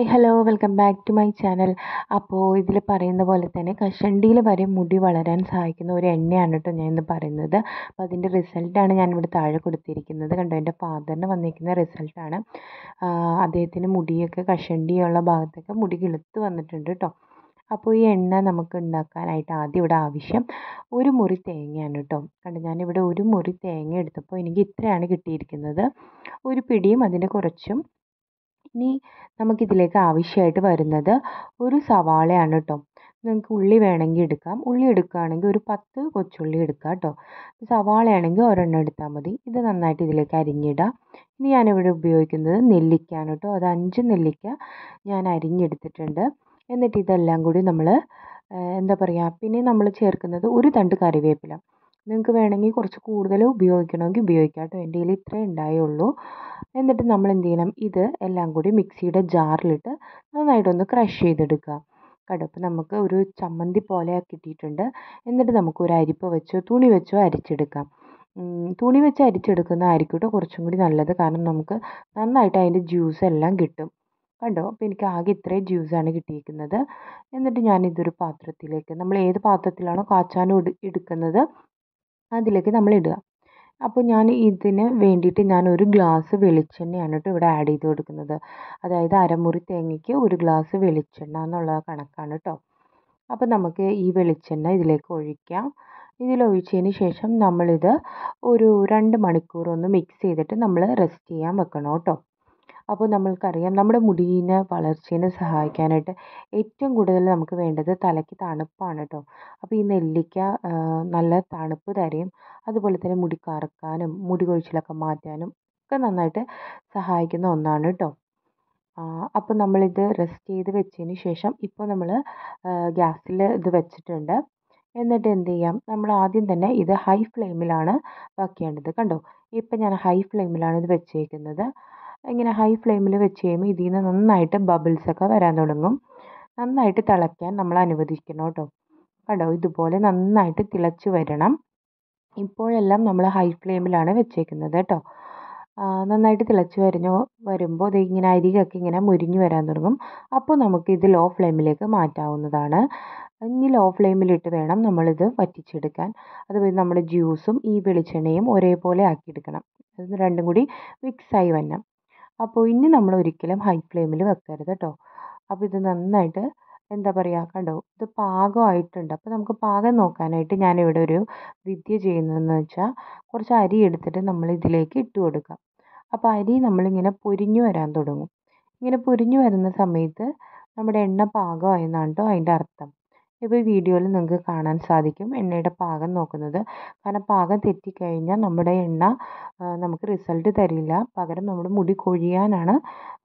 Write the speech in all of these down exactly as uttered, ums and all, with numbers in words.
Hi hello welcome back to my channel. അപ്പോൾ ഇതിൽ പറയുന്ന പോലെ തന്നെ കഷണ്ടിയിൽ വരെ മുടി വളരാൻ സഹായിക്കുന്ന ഒരു എണ്ണയാണ് കേട്ടോ ഞാൻ ഇന്ന് പറയുന്നത്. അപ്പോൾ അതിൻ്റെ റിസൾട്ടാണ് ഞാനിവിടെ താഴെ കൊടുത്തിരിക്കുന്നത്. കണ്ടോ, എൻ്റെ ഫാദറിന് വന്നിരിക്കുന്ന റിസൾട്ടാണ്. അദ്ദേഹത്തിന് മുടിയൊക്കെ കഷണ്ടിയുള്ള ഭാഗത്തൊക്കെ മുടി കിളുത്ത് വന്നിട്ടുണ്ട് കേട്ടോ. അപ്പോൾ ഈ എണ്ണ നമുക്ക് ഉണ്ടാക്കാനായിട്ട് ആദ്യം ഇവിടെ ആവശ്യം ഒരു മുറി തേങ്ങയാണ് കേട്ടോ. കണ്ടോ, ഞാനിവിടെ ഒരു മുറി തേങ്ങ എടുത്തപ്പോൾ എനിക്ക് ഇത്രയാണ് കിട്ടിയിരിക്കുന്നത്. ഒരു പിടിയും അതിൻ്റെ കുറച്ചും. ഇനി നമുക്കിതിലേക്ക് ആവശ്യമായിട്ട് വരുന്നത് ഒരു സവാളയാണ് കേട്ടോ. നിങ്ങൾക്ക് ഉള്ളി വേണമെങ്കിൽ എടുക്കാം. ഉള്ളി എടുക്കുകയാണെങ്കിൽ ഒരു പത്ത് കൊച്ചുള്ളി എടുക്കുക കേട്ടോ. സവാളയാണെങ്കിൽ ഒരെണ്ണം എടുത്താൽ മതി. ഇത് നന്നായിട്ട് ഇതിലേക്ക് അരിഞ്ഞിടാം. ഇനി ഞാനിവിടെ ഉപയോഗിക്കുന്നത് നെല്ലിക്കയാണ് കേട്ടോ. അത് അഞ്ച് നെല്ലിക്ക ഞാൻ അരിഞ്ഞെടുത്തിട്ടുണ്ട്. എന്നിട്ട് ഇതെല്ലാം കൂടി നമ്മൾ എന്താ പറയുക, പിന്നെ നമ്മൾ ചേർക്കുന്നത് ഒരു തണ്ട് കറിവേപ്പില. നിങ്ങൾക്ക് വേണമെങ്കിൽ കുറച്ച് കൂടുതൽ ഉപയോഗിക്കണമെങ്കിൽ ഉപയോഗിക്കാം കേട്ടോ. എൻ്റെ കയ്യിൽ ഇത്രേ ഉണ്ടായുള്ളൂ. എന്നിട്ട് നമ്മൾ എന്ത് ചെയ്യണം, ഇത് എല്ലാം കൂടി മിക്സിയുടെ ജാറിലിട്ട് നന്നായിട്ടൊന്ന് ക്രഷ് ചെയ്തെടുക്കുക കേട്ടോ. അപ്പോൾ നമുക്ക് ഒരു ചമ്മന്തി പോലെ കിട്ടിയിട്ടുണ്ട്. എന്നിട്ട് നമുക്ക് ഒരു അരിപ്പ വെച്ചോ തുണി വെച്ചോ അരിച്ചെടുക്കാം. തുണി വെച്ച് അരിച്ചെടുക്കുന്ന ആയിരിക്കും കുറച്ചും കൂടി നല്ലത്. കാരണം നമുക്ക് നന്നായിട്ട് അതിൻ്റെ ജ്യൂസ് എല്ലാം കിട്ടും. കണ്ടോ, അപ്പോൾ എനിക്ക് ആകെ ഇത്രയും ജ്യൂസാണ് കിട്ടിയിരിക്കുന്നത്. എന്നിട്ട് ഞാനിതൊരു പാത്രത്തിലേക്ക്, നമ്മൾ ഏത് പാത്രത്തിലാണോ കാച്ചാനും എടുക്കുന്നത് അതിലേക്ക് നമ്മൾ ഇടുക. അപ്പോൾ ഞാൻ ഇതിന് വേണ്ടിയിട്ട് ഞാൻ ഒരു ഗ്ലാസ് വെളിച്ചെണ്ണയാണ് കേട്ടോ ഇവിടെ ആഡ് ചെയ്ത് കൊടുക്കുന്നത്. അതായത് അരമുറി തേങ്ങയ്ക്ക് ഒരു ഗ്ലാസ് വെളിച്ചെണ്ണ എന്നുള്ള കണക്കാണ് കേട്ടോ. അപ്പോൾ നമുക്ക് ഈ വെളിച്ചെണ്ണ ഇതിലേക്ക് ഒഴിക്കാം. ഇതിലൊഴിച്ചതിന് ശേഷം നമ്മളിത് ഒരു രണ്ട് മണിക്കൂർ ഒന്ന് മിക്സ് ചെയ്തിട്ട് നമ്മൾ റെസ്റ്റ് ചെയ്യാൻ വെക്കണം കേട്ടോ. അപ്പോൾ നമ്മൾക്കറിയാം നമ്മുടെ മുടിയിനെ വളർച്ചേനെ സഹായിക്കാനായിട്ട് ഏറ്റവും കൂടുതൽ നമുക്ക് വേണ്ടത് തലയ്ക്ക് തണുപ്പാണ് കേട്ടോ. അപ്പോൾ ഈ നെല്ലിക്ക നല്ല തണുപ്പ് തരും. അതുപോലെ തന്നെ മുടി കറുക്കാനും മുടി കൊഴിച്ചിലൊക്കെ മാറ്റാനും ഒക്കെ നന്നായിട്ട് സഹായിക്കുന്ന ഒന്നാണ് കേട്ടോ. അപ്പോൾ നമ്മളിത് റെസ്റ്റ് ചെയ്ത് വെച്ചതിന് ശേഷം ഇപ്പോൾ നമ്മൾ ഗ്യാസിൽ ഇത് വെച്ചിട്ടുണ്ട്. എന്നിട്ട് എന്ത് ചെയ്യാം, നമ്മൾ ആദ്യം തന്നെ ഇത് ഹൈ ഫ്ലെയിമിലാണ് വയ്ക്കേണ്ടത്. കണ്ടോ, ഇപ്പം ഞാൻ ഹൈ ഫ്ലെയിമിലാണ് ഇത് വെച്ചേക്കുന്നത്. ഇങ്ങനെ ഹൈ ഫ്ലെയിമിൽ വെച്ച് കഴിയുമ്പോൾ ഇതിൽ നിന്ന് നന്നായിട്ട് ബബിൾസൊക്കെ വരാൻ തുടങ്ങും. നന്നായിട്ട് തിളയ്ക്കാൻ നമ്മൾ അനുവദിക്കണം കേട്ടോ. കണ്ടോ, ഇതുപോലെ നന്നായിട്ട് തിളച്ച് വരണം. ഇപ്പോഴെല്ലാം നമ്മൾ ഹൈ ഫ്ലെയിമിലാണ് വെച്ചേക്കുന്നത് കേട്ടോ. നന്നായിട്ട് തിളച്ച് വരഞ്ഞു വരുമ്പോൾ ഇത് ഇങ്ങനെ അരികൊക്കെ ഇങ്ങനെ മുരിഞ്ഞു വരാൻ തുടങ്ങും. അപ്പോൾ നമുക്ക് ഇത് ലോ ഫ്ലെയിമിലേക്ക് മാറ്റാവുന്നതാണ്. ഇനി ലോ ഫ്ലെയിമിലിട്ട് വേണം നമ്മളിത് വറ്റിച്ചെടുക്കാൻ. അതുപോലെ നമ്മുടെ ജ്യൂസും ഈ വെളിച്ചെണ്ണയും ഒരേപോലെ ആക്കിയെടുക്കണം. ഇത് രണ്ടും കൂടി മിക്സായി വരണം. അപ്പോൾ ഇനി നമ്മൾ ഒരിക്കലും ഹൈ ഫ്ലെയിമിൽ വെക്കരുത് കേട്ടോ. അപ്പോൾ ഇത് നന്നായിട്ട് എന്താ പറയുക, കണ്ടോ, ഇത് പാകമായിട്ടുണ്ട്. അപ്പോൾ നമുക്ക് പാകം നോക്കാനായിട്ട് ഞാനിവിടെ ഒരു വിദ്യ ചെയ്യുന്നതെന്ന് വെച്ചാൽ കുറച്ച് അരി എടുത്തിട്ട് നമ്മൾ ഇതിലേക്ക് ഇട്ട് കൊടുക്കാം. അപ്പോൾ അരി നമ്മളിങ്ങനെ പൊരിഞ്ഞു വരാൻ തുടങ്ങും. ഇങ്ങനെ പൊരിഞ്ഞു വരുന്ന സമയത്ത് നമ്മുടെ എണ്ണ പാകമായെന്നാണ് കേട്ടോ അതിൻ്റെ അർത്ഥം. ഇപ്പോൾ ഈ വീഡിയോയിൽ നിങ്ങൾക്ക് കാണാൻ സാധിക്കും എണ്ണയുടെ പാകം നോക്കുന്നത്. കാരണം പാകം തെറ്റിക്കഴിഞ്ഞാൽ നമ്മുടെ എണ്ണ നമുക്ക് റിസൾട്ട് തരില്ല, പകരം നമ്മുടെ മുടി കൊഴിയാനാണ്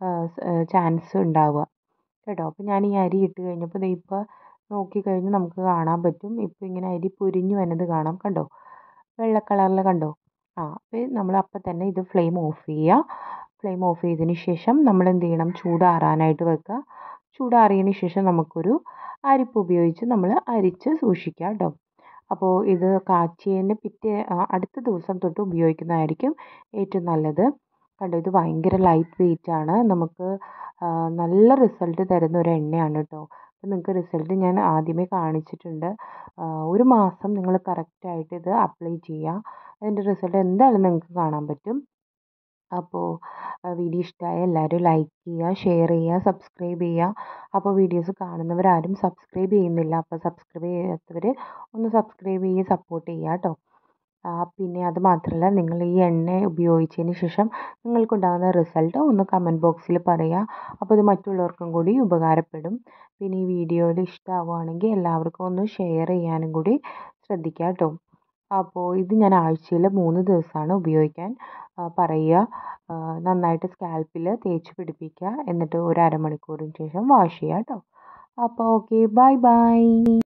ചാൻസ് ഉണ്ടാവുക കേട്ടോ. അപ്പോൾ ഞാൻ ഈ അരി ഇട്ട് കഴിഞ്ഞപ്പോൾ ദേ ഇപ്പോൾ നോക്കിക്കഴിഞ്ഞാൽ നമുക്ക് കാണാൻ പറ്റും. ഇപ്പോൾ ഇങ്ങനെ അരി പൊരിഞ്ഞു വരുന്നത് കാണാം. കണ്ടോ, വെള്ള കളറിൽ കണ്ടോ. ആ അപ്പോൾ നമ്മൾ അപ്പം തന്നെ ഇത് ഫ്ലെയിം ഓഫ് ചെയ്യുക. ഫ്ലെയിം ഓഫ് ചെയ്തതിന് ശേഷം നമ്മൾ എന്ത് ചെയ്യണം, ചൂടാറാനായിട്ട് വെക്കുക. ചൂടാറിയതിന് ശേഷം നമുക്കൊരു അരിപ്പ് ഉപയോഗിച്ച് നമ്മൾ അരിച്ച് സൂക്ഷിക്കുക കേട്ടോ. അപ്പോൾ ഇത് കാച്ചിയതിൻ്റെ പിറ്റേ അടുത്ത ദിവസം തൊട്ട് ഉപയോഗിക്കുന്നതായിരിക്കും ഏറ്റവും നല്ലത്. കണ്ടോ, ഇത് ഭയങ്കര ലൈറ്റ് വെയിറ്റ് ആണ്. നമുക്ക് നല്ല റിസൾട്ട് തരുന്ന ഒരു എണ്ണയാണ് കേട്ടോ. അപ്പോൾ നിങ്ങൾക്ക് റിസൾട്ട് ഞാൻ ആദ്യമേ കാണിച്ചിട്ടുണ്ട്. ഒരു മാസം നിങ്ങൾ കറക്റ്റായിട്ട് ഇത് അപ്ലൈ ചെയ്യുക. അതിൻ്റെ റിസൾട്ട് എന്തായാലും നിങ്ങൾക്ക് കാണാൻ പറ്റും. അപ്പോൾ വീഡിയോ ഇഷ്ടമായ എല്ലാവരും ലൈക്ക് ചെയ്യുക, ഷെയർ ചെയ്യുക, സബ്സ്ക്രൈബ് ചെയ്യുക. അപ്പോൾ വീഡിയോസ് കാണുന്നവരാരും സബ്സ്ക്രൈബ് ചെയ്യുന്നില്ല. അപ്പോൾ സബ്സ്ക്രൈബ് ചെയ്യാത്തവർ ഒന്ന് സബ്സ്ക്രൈബ് ചെയ്ത് സപ്പോർട്ട് ചെയ്യുക കേട്ടോ. പിന്നെ അത് മാത്രമല്ല, നിങ്ങൾ ഈ എണ്ണ ഉപയോഗിച്ചതിന് ശേഷം നിങ്ങൾക്കുണ്ടാകുന്ന റിസൾട്ട് ഒന്ന് കമൻറ്റ് ബോക്സിൽ പറയുക. അപ്പോൾ ഇത് മറ്റുള്ളവർക്കും കൂടി ഉപകാരപ്പെടും. പിന്നെ ഈ വീഡിയോയിൽ ഇഷ്ടമാവുകയാണെങ്കിൽ എല്ലാവർക്കും ഒന്ന് ഷെയർ ചെയ്യാനും കൂടി ശ്രദ്ധിക്കുക കേട്ടോ. അപ്പോൾ ഇത് ഞാൻ ആഴ്ചയിൽ മൂന്ന് ദിവസമാണ് ഉപയോഗിക്കാൻ പറയുക. നന്നായിട്ട് സ്കാൽപ്പിൽ തേച്ച് പിടിപ്പിക്കുക. എന്നിട്ട് ഒരു അരമണിക്കൂറിന് ശേഷം വാഷ് ചെയ്യുക കേട്ടോ. അപ്പോൾ ഓക്കെ, ബൈ ബൈ.